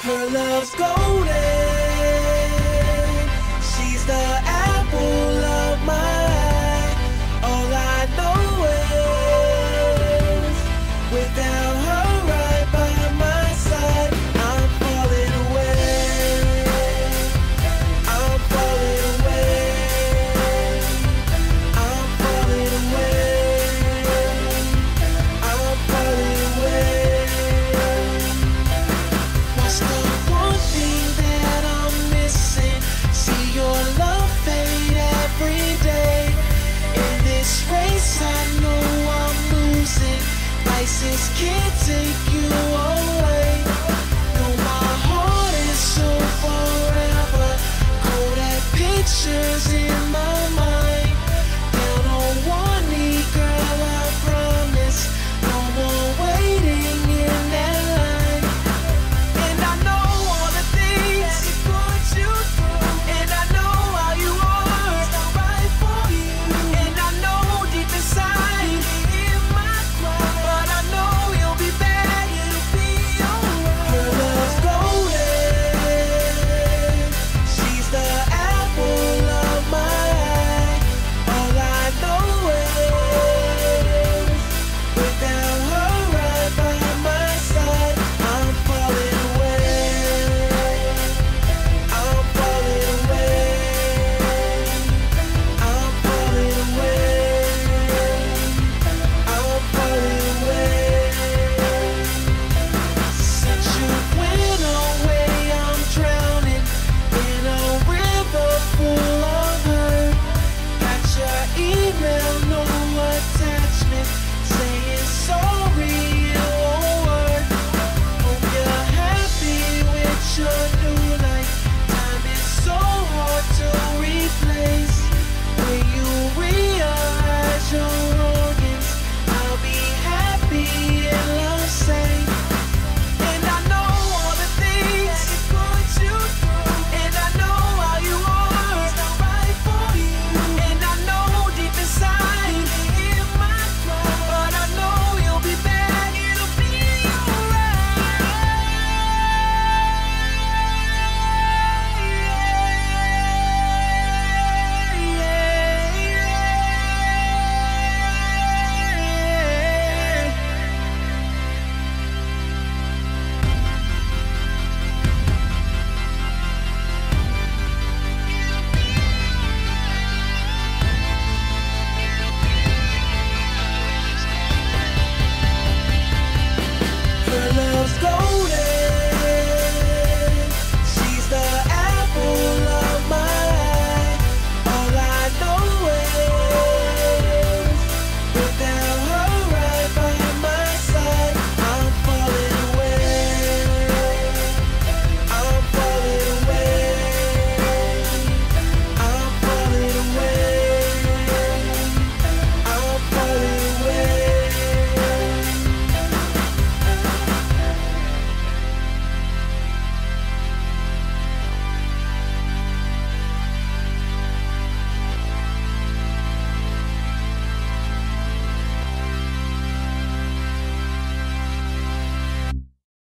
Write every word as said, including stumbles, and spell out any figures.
Her love's golden. She's the apple of my eye. All I know is without her right by my side, I'm falling away. I'm falling away. I'm falling away. I'm falling away. What's the one thing that I'm missing? See your love fade every day. In this race I know I'm losing. License can't take you away. No, my heart is so forever. Kodak pictures in my mind. Down on one knee, girl, I promise. No more waiting in that line. And I know all the things that it put you through. And I know how you are. It's not right for you. And I know deep inside you can hear my cry. But I know you'll be back. It'll be alright. Her love's golden. She's the apple of my eye. All I know is without her right by my side, I'm falling away. I'm falling away. I'm falling away. I'm falling away. Since you went away, I'm drowning in a river full of hurt. Got your email, no attachment, saying sorry, it won't work. Hope you're happy with your new life. Time is so hard to replace when you realize you're